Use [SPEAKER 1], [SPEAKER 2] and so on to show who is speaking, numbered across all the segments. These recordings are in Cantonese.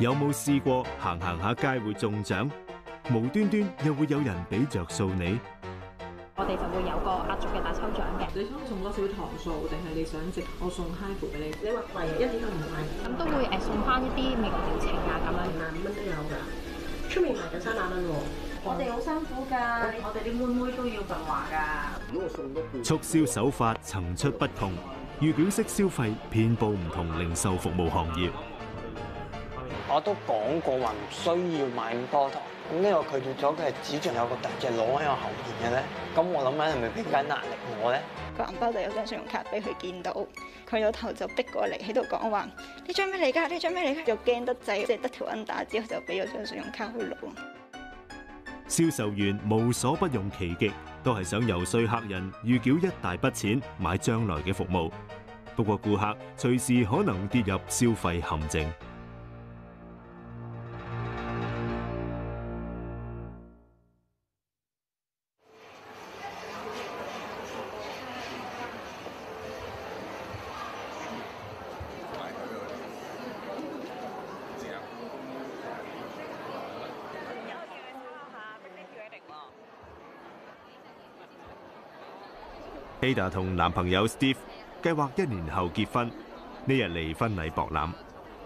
[SPEAKER 1] 有冇試過行下街會中獎，無端端又會有人俾着數你？
[SPEAKER 2] 我哋就會有個壓軸嘅大抽獎嘅。
[SPEAKER 3] 你想送多少糖數，定係你想直我送 high 俾你？你話貴啊，一啲都唔貴。
[SPEAKER 2] 咁都會送翻一啲美國表情啊咁樣
[SPEAKER 3] 25000蚊都有㗎，出面賣緊300蚊喎。我哋好辛苦㗎，我哋啲妹妹都要份話㗎。
[SPEAKER 1] 促銷手法層出不窮，預繳式消費遍佈唔同零售服務行業。
[SPEAKER 4] 我都講過話唔需要買咁多糖，咁呢個拒絕咗，佢係指住有個特嘅攞喺我後邊嘅咧，咁我諗緊係咪俾緊壓力我咧？
[SPEAKER 5] 個銀包就有張信用卡俾佢見到，佢有頭就逼過嚟喺度講話：呢張咩嚟㗎？呢張咩嚟㗎？就驚得滯，即係得條銀打之後就俾咗張信用卡去攞。
[SPEAKER 1] 銷售員無所不用其極，都係想遊說客人預繳一大筆錢買將來嘅服務。不過顧客隨時可能跌入消費陷阱。Ada 同男朋友 Steve 計劃1年後結婚，呢日嚟婚禮博覽。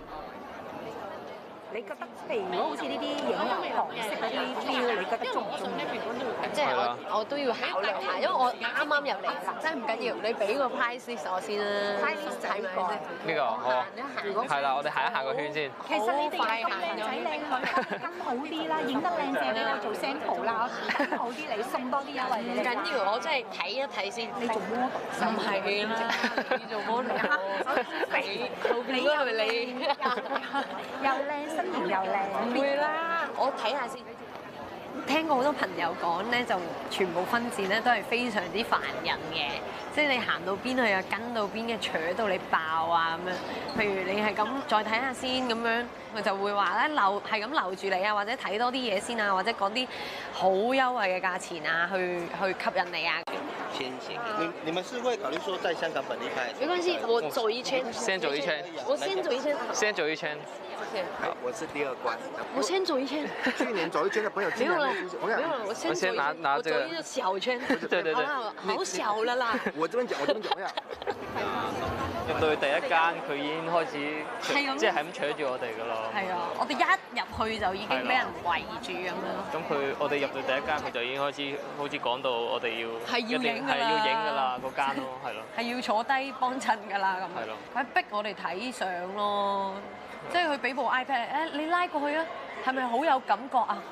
[SPEAKER 6] 你覺得譬如如果好似呢啲影油黃色嗰啲 feel， 你覺得中唔中意？
[SPEAKER 7] 即係我都要考慮下，因為我啱啱入嚟啦，真係唔緊要，你俾個 price list 我先啦。
[SPEAKER 6] price list 係咪先？
[SPEAKER 8] 呢個好，係啦，我哋行一行個圈先。
[SPEAKER 6] 其實你哋咁靚仔靚女，跟好啲啦，影得靚正俾我做 sample 啦，跟好啲你送多啲優惠俾你。
[SPEAKER 7] 唔緊要，我真係睇一睇先。
[SPEAKER 6] 你做 model？
[SPEAKER 7] 唔係啦，你做 model 你係咪你？
[SPEAKER 6] 又靚，身形又靚。
[SPEAKER 7] 唔會啦，我睇下先。聽過好多朋友講咧，就全部分線咧都係非常之煩人嘅，即係你行到邊去又跟到邊嘅，扯到你爆啊咁樣。譬如你係咁再睇下先咁樣，佢就會話咧係咁留住你啊，或者睇多啲嘢先啊，或者講啲好優惠嘅價錢啊，去吸引你啊。
[SPEAKER 9] 你們是會考慮說在香港本地拍？
[SPEAKER 7] 沒關係，我走一圈。
[SPEAKER 8] 先走一圈。
[SPEAKER 7] 我先走一圈。
[SPEAKER 8] 先走一圈。
[SPEAKER 9] 好，我是第2關。
[SPEAKER 7] 我先走一圈。
[SPEAKER 9] 去年走一圈的朋友，
[SPEAKER 7] 沒有了，沒有了，我先
[SPEAKER 8] 拿這個。
[SPEAKER 7] 我走一個小圈。
[SPEAKER 8] 對對對。
[SPEAKER 7] 好小了啦。
[SPEAKER 9] 我這邊講，我這邊講呀。
[SPEAKER 8] 入到去第一間，佢已經開始即係咁扯住我哋噶咯。
[SPEAKER 7] 係啊，我哋一入去就已經俾人圍住咁樣。
[SPEAKER 8] 咁我哋入到第一間，佢就已經開始好似講到我哋要
[SPEAKER 7] 要影
[SPEAKER 8] 㗎啦，嗰間咯，係咯。
[SPEAKER 7] 係要坐低幫襯㗎啦咁。
[SPEAKER 8] 係咯。
[SPEAKER 7] 佢逼我哋睇相咯，即係佢俾部 iPad， 你拉過去啊，係咪好有感覺啊？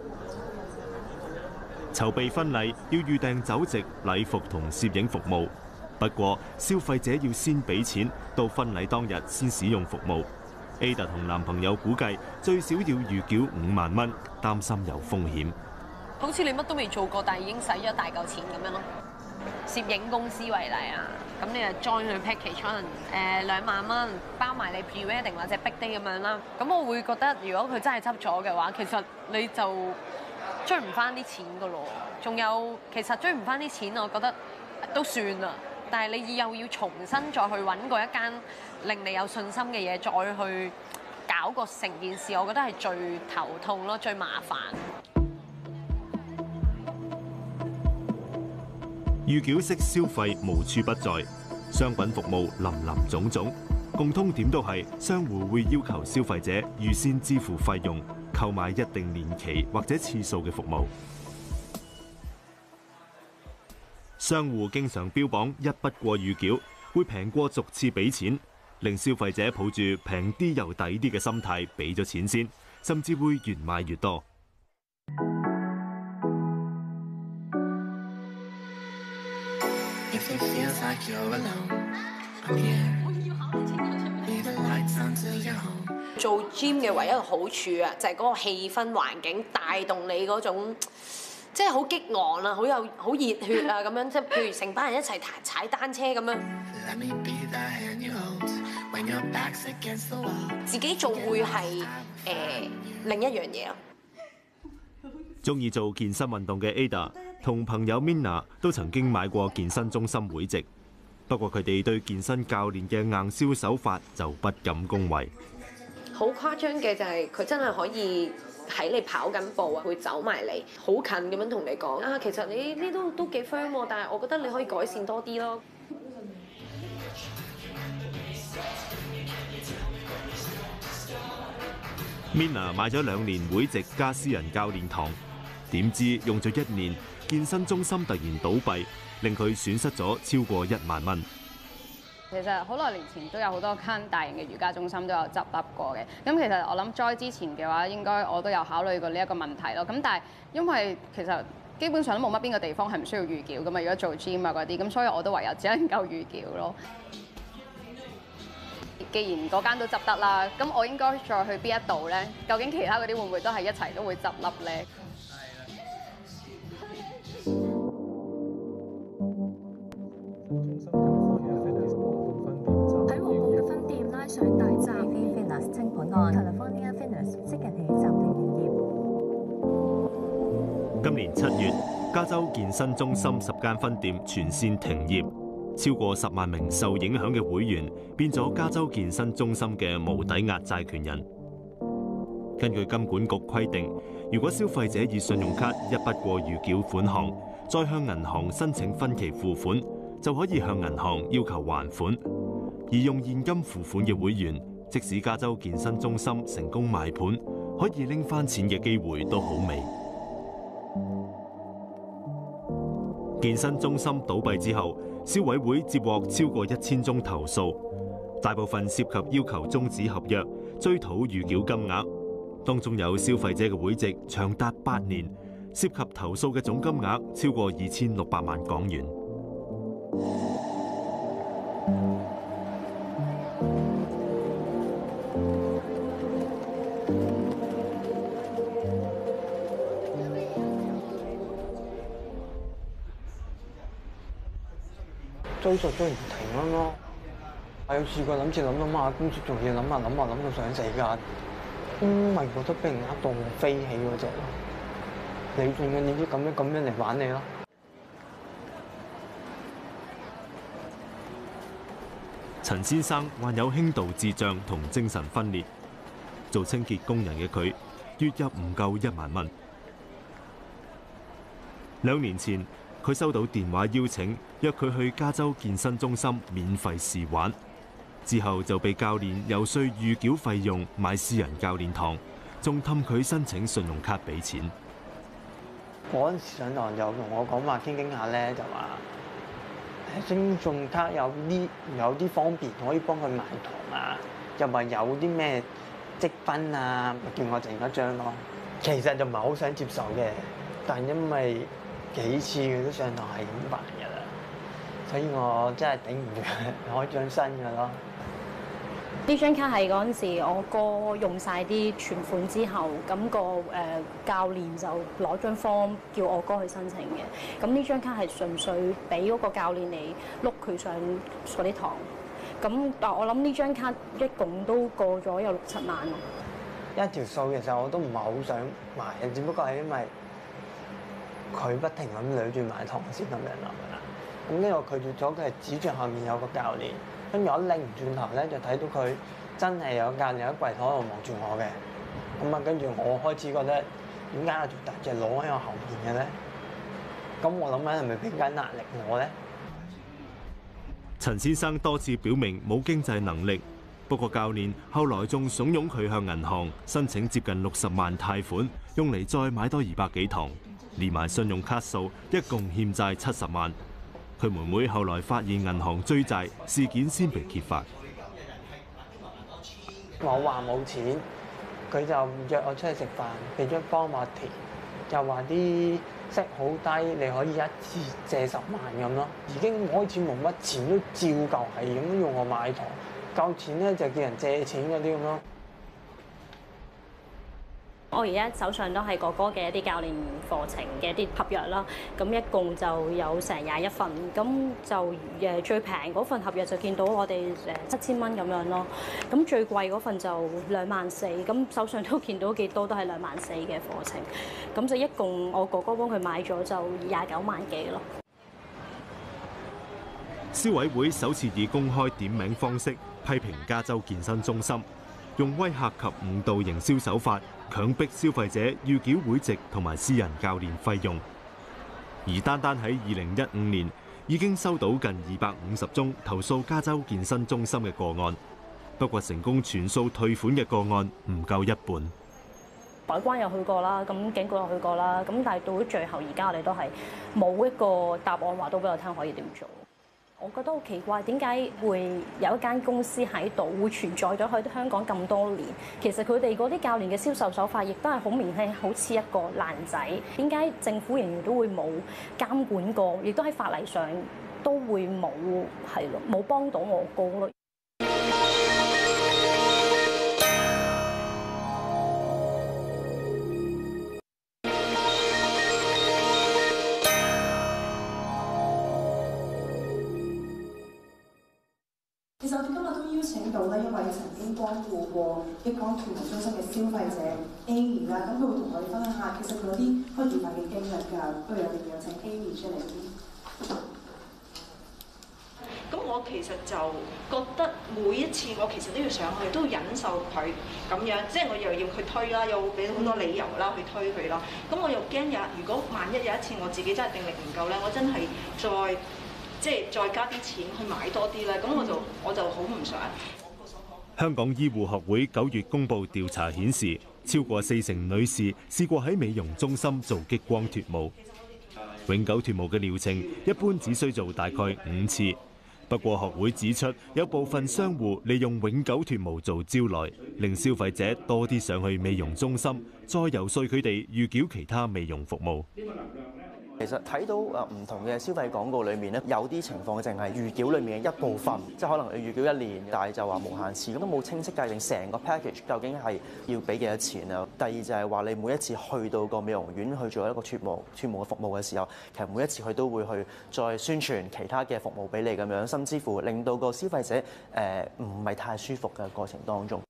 [SPEAKER 1] 籌備婚禮要預訂酒席、禮服同攝影服務。不過消費者要先俾錢，到婚禮當日先使用服務。Ada 同男朋友估計最少要預繳5萬蚊，擔心有風險。
[SPEAKER 7] 好似你乜都未做過，但係已經使咗大嚿錢咁樣咯。攝影公司為例啊，咁你就 join 佢 package 可能2萬蚊，包埋你 pre-wedding 或者 big day 咁樣啦。咁我會覺得如果佢真係執咗嘅話，其實你就追唔翻啲錢噶咯。仲有其實追唔翻啲錢，我覺得都算啦。但係你又要重新再去揾過一間令你有信心嘅嘢，再去搞個成件事，我覺得係最頭痛咯，最麻煩。
[SPEAKER 1] 預繳式消費無處不在，商品服務林林總總，共通點都係商戶會要求消費者預先支付費用，購買一定年期或者次數嘅服務。商戶經常標榜一筆過預繳，會平過逐次俾錢，令消費者抱住平啲又抵啲嘅心態俾咗錢先，甚至會越買越多。
[SPEAKER 7] 做 gym 嘅唯一嘅好處啊，就係嗰個氣氛環境帶動你嗰種。即係好激昂啊，好熱血啊咁樣，即係譬如成班人一齊踩單車咁樣。自己做會係另一樣嘢啊。
[SPEAKER 1] 中意做健身運動嘅 Ada 同朋友 Minna 都曾經買過健身中心會籍，不過佢哋對健身教練嘅硬銷手法就不敢恭維。
[SPEAKER 7] 好誇張嘅就係佢真係可以喺你跑緊步啊，會走埋嚟，好近咁樣同你講啊，其實你呢都幾 firm 喎，但係我覺得你可以改善多啲咯。
[SPEAKER 1] Mina 買咗2年會籍加私人教練堂，點知用咗1年，健身中心突然倒閉，令佢損失咗超過1萬蚊。
[SPEAKER 10] 其實好耐年前都有好多間大型嘅瑜伽中心都有執笠過嘅。咁其實我諗再之前嘅話，應該我都有考慮過呢一個問題咯。咁但係因為其實基本上都冇乜邊個地方係唔需要預繳㗎嘛。如果做 gym 啊嗰啲，咁所以我都唯有只能夠預繳咯。既然嗰間都執得啦，咁我應該再去邊一度咧？究竟其他嗰啲會唔會都係一齊都會執笠咧？
[SPEAKER 11] 喺黃埔嘅分店拉上大閘 Fitness 清盤案 ，California Fitness 即日起暫停營業。
[SPEAKER 1] 今年7月，加州健身中心10間分店全線停業。超過10萬名受影響嘅會員變咗加州健身中心嘅無抵押債權人。根據金管局規定，如果消費者以信用卡一筆過預繳款項，再向銀行申請分期付款，就可以向銀行要求還款。而用現金付款嘅會員，即使加州健身中心成功賣盤，可以拎返錢嘅機會都好微。健身中心倒閉之後，消委會接獲超過1000宗投訴，大部分涉及要求終止合約、追討預繳金額。當中有消費者嘅會籍長達8年，涉及投訴嘅總金額超過2600萬港元。
[SPEAKER 4] 追訴追唔停咯，我有試過諗住諗下公司仲要諗下諗到想死㗎，咪覺得俾人呃到飛起嗰隻咯。你仲要點知咁樣嚟玩你咯？
[SPEAKER 1] 陳先生患有輕度智障同精神分裂，做清潔工人嘅佢，月入唔夠1萬蚊。2年前，佢收到電話邀請，約佢去加州健身中心免費試玩，之後就被教練遊說預繳費用買私人教練堂，仲氹佢申請信用卡俾錢。
[SPEAKER 4] 嗰陣時上堂就同我講話傾下咧，就話信用卡有啲方便可以幫佢買堂啊，又話有啲咩積分啊，叫我整一張咯。其實就唔係好想接受嘅，但因為幾次佢都上堂係咁辦㗎啦，所以我真係頂唔住，開張新㗎咯。
[SPEAKER 12] 呢張卡係嗰陣時我哥用晒啲存款之後，咁教練就攞張 form 叫我哥去申請嘅。咁呢張卡係純粹俾嗰個教練嚟碌佢上嗰啲堂。咁但我諗呢張卡一共都過咗有6、7萬咯。
[SPEAKER 4] 一條數其實我都唔係好想買嘅，只不過係因為佢不停咁掠住買堂先咁樣諗㗎啦。咁呢個拒絕咗，佢係指住後面有個教練，跟住我擰唔轉頭咧，就睇到佢真係有教練喺櫃台度望住我嘅。咁啊，跟住我開始覺得點解有條大隻佬喺我後面嘅咧？咁我諗緊係咪俾緊壓力我咧？
[SPEAKER 1] 陳先生多次表明冇經濟能力，不過教練後來仲慫恿佢向銀行申請接近60萬貸款，用嚟再買多200幾堂，連埋信用卡數，一共欠債70萬。佢妹妹後來發現銀行追債，事件先被揭發。
[SPEAKER 4] 我話冇錢，佢就約我出去食飯，俾張方我填，又話啲息好低，你可以一次借10萬咁咯。已經開始冇乜錢，都照舊係咁用我買堂，夠錢咧就叫人借錢嗰啲咁咯。
[SPEAKER 12] 我而家手上都係哥哥嘅一啲教練課程嘅一啲合約啦，咁一共就有成21份，咁就最平嗰份合約就見到我哋7000蚊咁樣咯，咁最貴嗰份就24000，咁手上都見到幾多都係24000嘅課程，咁就一共我哥哥幫佢買咗就29萬幾咯。
[SPEAKER 1] 消委會首次以公開點名方式批評加州健身中心， 用威嚇及誤導營銷手法，強迫消費者要繳會籍同埋私人教練費用。而單喺2015年，已經收到近250宗投訴加州健身中心嘅個案，不過成功全數退款嘅個案唔夠一半。
[SPEAKER 12] 海關又去過啦，咁警局又去過啦，咁但係到咗最後，而家我哋都係冇一個答案話到俾我聽可以點做。我覺得好奇怪，點解會有一間公司喺度會存在咗喺香港咁多年？其實佢哋嗰啲教練嘅銷售手法亦都係好明顯，好似一個爛仔。點解政府仍然都會冇監管過，亦都喺法例上都會冇冇幫到我個咯？
[SPEAKER 13] 其實我哋今日都邀請到咧一位曾經光顧過益光脫毛中心嘅消費者 Amy 啦，咁佢會同我哋分享下其實佢有啲開業法嘅經歷㗎。不如我哋有請 Amy 出嚟先。
[SPEAKER 14] 咁我其實就覺得每一次我其實都要上去，都要忍受佢咁樣，即係我又要佢推啦，又俾好多理由啦去推佢啦。咁我又驚如果萬一有一次我自己真係定力唔夠咧，我真係再加啲錢去買多啲咧，咁我就好唔想。
[SPEAKER 1] 香港醫護學會9月公佈調查顯示，超過40%女士試過喺美容中心做激光脫毛。永久脫毛嘅療程一般只需做大概5次。不過學會指出，有部分商戶利用永久脫毛做招來，令消費者多啲上去美容中心，再遊說佢哋預繳其他美容服務。
[SPEAKER 15] 其實睇到唔同嘅消費廣告裏面咧，有啲情況淨係預繳裏面嘅一部分，即係可能你預繳1年，但係就話無限次，咁都冇清晰界定成個 package 究竟係要俾幾多錢啊？第二就係話你每一次去到個美容院去做一個脫毛嘅服務嘅時候，其實每一次佢都會去再宣傳其他嘅服務俾你咁樣，甚至乎令到個消費者唔係太舒服嘅過程當中。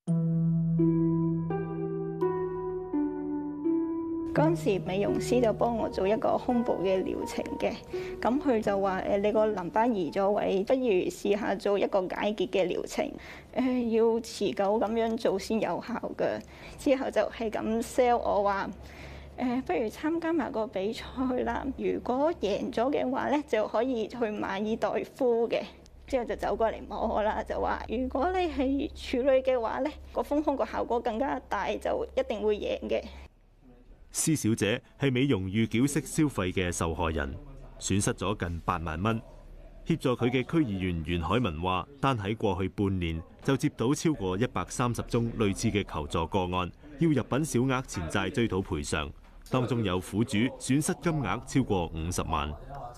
[SPEAKER 5] 嗰陣時美容師就幫我做一個胸部嘅療程嘅，咁佢就話你個淋巴移咗位，不如試下做一個解結嘅療程，要持久咁樣做先有效嘅。之後就係咁 sell 我話，不如參加埋個比賽啦，如果贏咗嘅話咧就可以去馬爾代夫嘅。之後就走過嚟摸我啦，就話如果你係處女嘅話咧，個豐胸個效果更加大，就一定會贏嘅。
[SPEAKER 1] 施小姐係美容預繳式消費嘅受害人，損失咗近8萬蚊。協助佢嘅區議員袁海文話，單喺過去半年就接到超過130宗類似嘅求助個案，要入稟小額錢債追討賠償，當中有苦主損失金額超過50萬。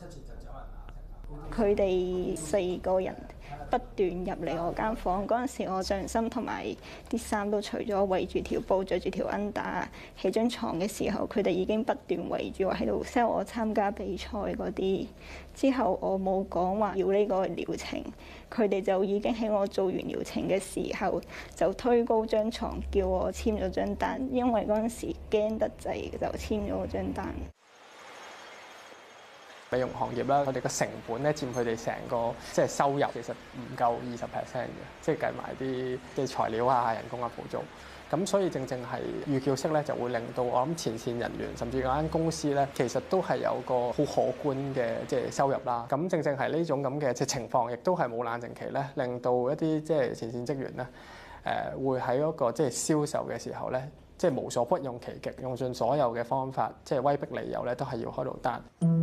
[SPEAKER 5] 佢哋4個人不斷入嚟我間房，嗰陣時我上身同埋啲衫都除咗，圍住條布，着住條 under， 起張床嘅時候，佢哋已經不斷圍住我喺度 sell 我參加比賽嗰啲。之後我冇講話要呢個療程，佢哋就已經喺我做完療程嘅時候就推高張床，叫我簽咗張單，因為嗰陣時驚得滯，就簽咗張單。
[SPEAKER 16] 美容行業啦，佢哋嘅成本咧佔佢哋成個收入其實唔夠20%嘅，即係計埋啲材料啊、人工啊、補助。咁所以正係預繳式咧，就會令到我諗前線人員甚至嗰間公司咧，其實都係有個好可觀嘅收入啦。咁正係呢種咁嘅情況，亦都係冇冷靜期咧，令到一啲前線職員咧，會喺嗰個銷售嘅時候咧，無所不用其極，用盡所有嘅方法，威逼利誘咧，都係要開到單。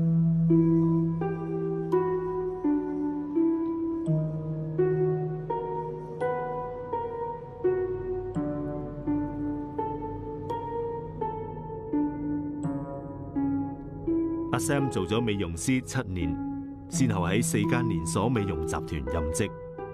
[SPEAKER 1] 阿 Sam 做咗美容師7年，先後喺4間連鎖美容集團任職。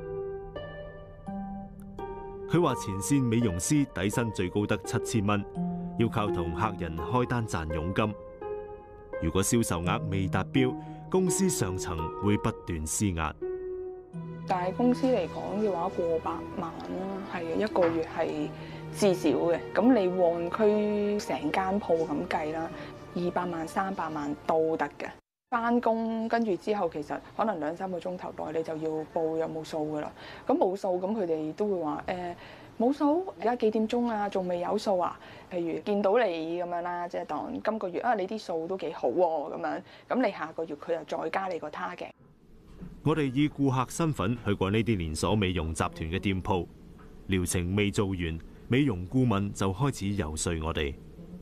[SPEAKER 1] 佢話前線美容師底薪最高得7000蚊，要靠同客人開單賺佣金。如果銷售額未達標，公司上層會不斷施壓。
[SPEAKER 17] 大公司嚟講嘅話，過百萬啦，係一個月係至少嘅。咁你旺區成間鋪咁計啦，200萬、300萬都得嘅。翻工跟住之後，其實可能2-3個鐘頭內你就要報有冇數噶啦。咁冇數，咁佢哋都會話冇數，而家幾點鐘啊？仲未有數啊？譬如見到你咁樣啦，即係當今個月啊，你啲數都幾好喎咁樣，咁你下個月佢就再加你個 target。
[SPEAKER 1] 我哋以顧客身份去過呢啲連鎖美容集團嘅店鋪，療程未做完，美容顧問就開始游說我哋。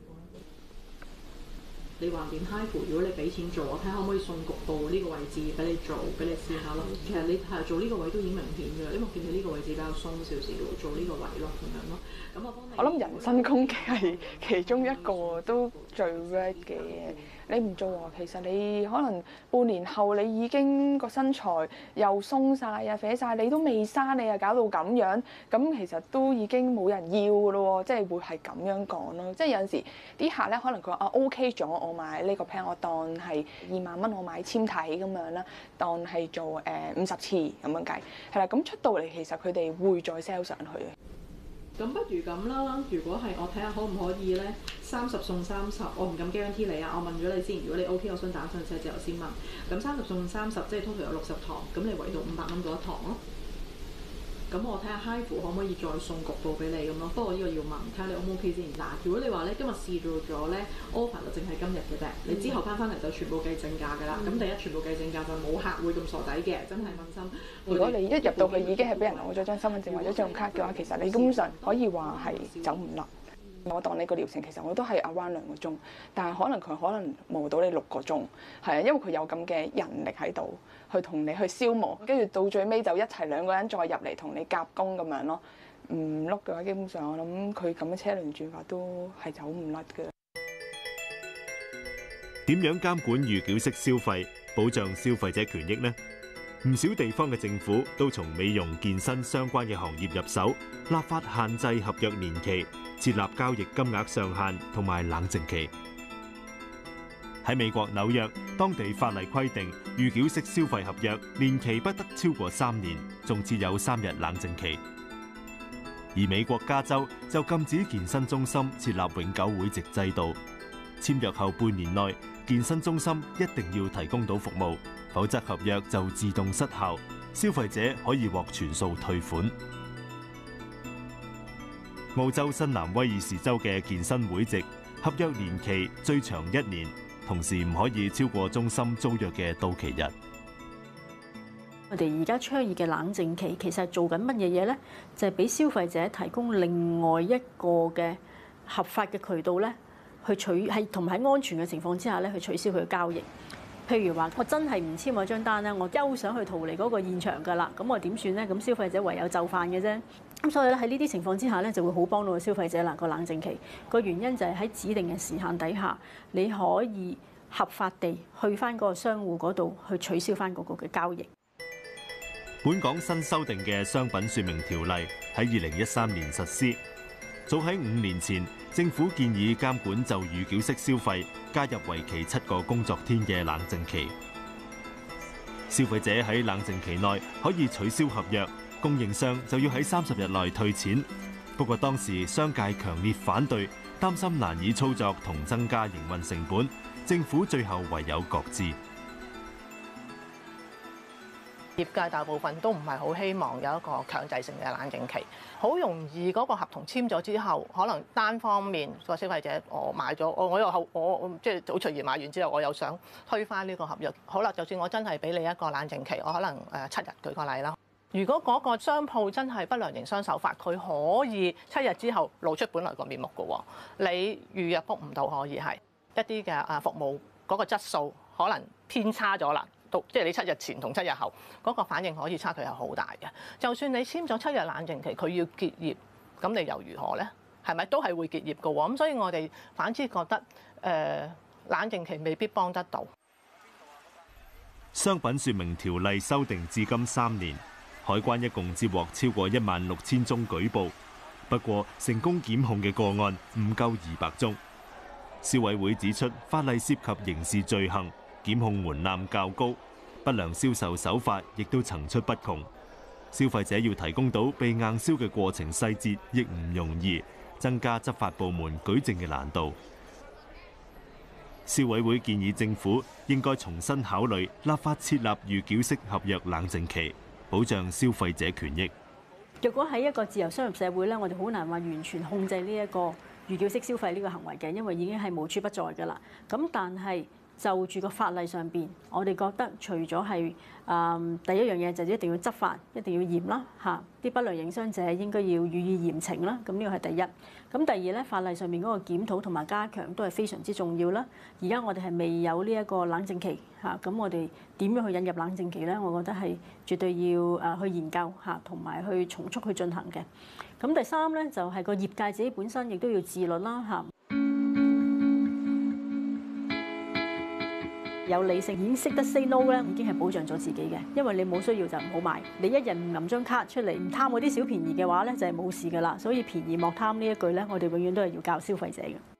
[SPEAKER 18] 你橫掂 HIFU， 如果你俾錢做，我睇下可唔可以送局部呢個位置俾你做，俾你試下咯。其實你係做呢個位都已經明顯嘅，因為我見到呢個位置比較鬆少少，做呢個位咯咁樣咯。咁我幫你。我諗人身攻擊係其中一個都最 work 嘅嘢。你唔做啊，其實你可能半年後你已經個身材又鬆晒啊、肥晒，你都未生，你又搞到咁樣，咁其實都已經冇人要㗎咯喎，即係會係咁樣講咯。即係有陣時啲客咧，可能佢話啊 OK 咗，我買呢個 plan， 我當係2萬蚊，我買纖體咁樣啦，當係做50次咁樣計，係啦，咁出到嚟其實佢哋會再 sell 上去嘅。咁不如咁啦，如果係我睇下可唔可以咧，30送30，我唔敢 guarantee 你啊，我問咗你先，如果你 OK， 我想打上寫字樓先問。咁30送30，即係通常有60堂，咁你圍到500蚊嗰一堂咯。咁我睇下 HIFU 可唔可以再送局部俾你咁咯，不過呢個要問，睇下你 O 唔 OK 先。嗱，如果你話咧今日試做咗咧 offer 就淨係今日嘅啫，你之後翻嚟就全部計正價㗎啦。咁第一全部計正價就冇客會咁傻仔嘅，真係問心。如果你一入到去已經係俾人攞咗張身份證或者信用卡嘅話，其實你根本上可以話係走唔甩。我當你個療程其實我都係 around 2個鐘，但係可能磨到你6個鐘，係啊，因為佢有咁嘅人力喺度去同你去消磨，跟住到最尾就一齊2個人再入嚟同你夾工咁樣咯。唔碌嘅話，基本上我諗佢咁嘅車輪轉法都係走唔甩嘅。
[SPEAKER 1] 點樣監管預繳式消費，保障消費者權益呢？唔少地方嘅政府都從美容健身相關嘅行業入手，立法限制合約年期，設立交易金額上限同埋冷靜期。喺美國紐約，當地法例規定預繳式消費合約年期不得超過3年，仲設有3日冷靜期。而美國加州就禁止健身中心設立永久會籍制度，簽約後半年內，健身中心一定要提供到服務，否則合約就自動失效，消費者可以獲全數退款。澳洲新南威爾士州嘅健身會籍合約年期最長1年，同時唔可以超過中心租約嘅到期日。
[SPEAKER 19] 我哋而家倡議嘅冷靜期其實係做緊乜嘢嘢呢？就係俾消費者提供另外一個嘅合法嘅渠道咧，去同埋喺安全嘅情況之下咧，去取消佢嘅交易。譬如話，我真係唔簽嗰張單咧，我休想去逃離嗰個現場㗎啦。咁我點算咧？咁消費者唯有就範嘅啫。咁所以咧喺呢啲情況之下咧，就會好幫到個消費者啦。個冷靜期個原因就係喺指定嘅時限底下，你可以合法地去翻嗰個商戶嗰度去取消翻嗰個嘅交易。
[SPEAKER 1] 本港新修訂嘅商品說明條例喺2013年實施。早喺5年前，政府建議監管就預繳式消費加入為期7個工作天嘅冷靜期。消費者喺冷靜期內可以取消合約，供應商就要喺30日內退錢。不過當時商界強烈反對，擔心難以操作同增加營運成本，政府最後唯有擱置。
[SPEAKER 20] 業界大部分都唔係好希望有一個強制性嘅冷靜期，好容易嗰個合同簽咗之後，可能單方面個消費者我買咗，我即係好隨意買完之後，我又想推翻呢個合約。好啦，就算我真係俾你一個冷靜期，我可能7日舉個例啦。如果嗰個商鋪真係不良營商手法，佢可以7日之後露出本來個面目嘅喎，你預約 book 唔到，可以係一啲嘅服務嗰個質素可能偏差咗啦。即係你7日前同7日後嗰個反應可以差距係好大嘅。就算你簽咗7日冷靜期，佢要結業，咁你又如何呢？係咪都係會結業嘅喎？咁所以我哋反之覺得冷靜期未必幫得到。
[SPEAKER 1] 商品說明條例修訂至今3年，海關一共接獲超過16000宗舉報，不過成功檢控嘅個案唔夠200宗。消委會指出，法例涉及刑事罪行，檢控門檻較高，不良銷售手法亦都層出不窮。消費者要提供到被硬銷嘅過程細節，亦唔容易，增加執法部門舉證嘅難度。消委會建議政府應該重新考慮立法設立預繳式合約冷靜期，保障消費者權益。
[SPEAKER 19] 若果喺一個自由商業社會咧，我哋好難話完全控制呢一個預繳式消費呢個行為嘅，因為已經係無處不在㗎啦。咁但係就住個法例上邊，我哋覺得除咗係第一樣嘢就一定要執法，一定要嚴啦嚇，啲不良營商者應該要予以嚴懲啦。咁呢個係第一。咁第二咧，法例上面嗰個檢討同埋加強都係非常之重要啦。而家我哋係未有呢一個冷靜期嚇，咁我哋點樣去引入冷靜期咧？我覺得係絕對要去研究嚇，同埋去從速去進行嘅。咁第三咧就係個業界自己本身亦都要自律啦嚇。有理性已經識得 say no 咧，已經係保障咗自己嘅，因為你冇需要就唔好買。你一日唔揞張卡出嚟，唔貪嗰啲小便宜嘅話咧，就係冇事㗎啦。所以便宜莫貪呢一句咧，我哋永遠都係要教消費者嘅。